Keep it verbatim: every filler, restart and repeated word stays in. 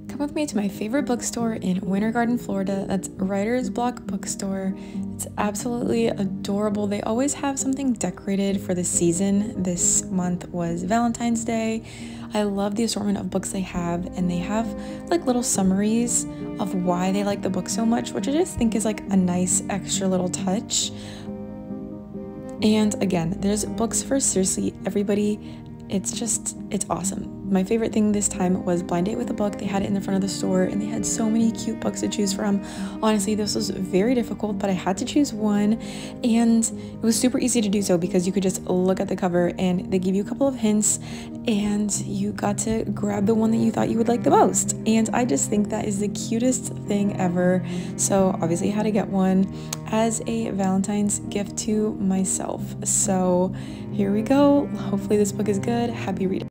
Come with me to my favorite bookstore in Winter Garden, Florida. That's Writer's Block Bookstore. It's absolutely adorable. They always have something decorated for the season. This month was Valentine's Day. I love the assortment of books they have, and they have like little summaries of why they like the book so much, which I just think is like a nice extra little touch. And again, there's books for seriously everybody. It's just, it's awesome. My favorite thing this time was Blind Date with a Book. They had it in the front of the store and they had so many cute books to choose from. Honestly, this was very difficult, but I had to choose one, and it was super easy to do so because you could just look at the cover and they give you a couple of hints and you got to grab the one that you thought you would like the most. And I just think that is the cutest thing ever. So obviously I had to get one as a Valentine's gift to myself. So here we go. Hopefully this book is good. Happy reading.